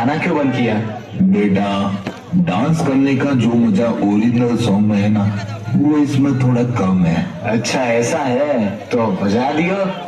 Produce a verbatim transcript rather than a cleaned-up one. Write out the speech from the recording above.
गाना क्यों बंद किया? बेटा, डांस करने का जो मजा ओरिजिनल सॉन्ग में है ना, वो इसमें थोड़ा कम है। अच्छा ऐसा है, तो बजा दियो।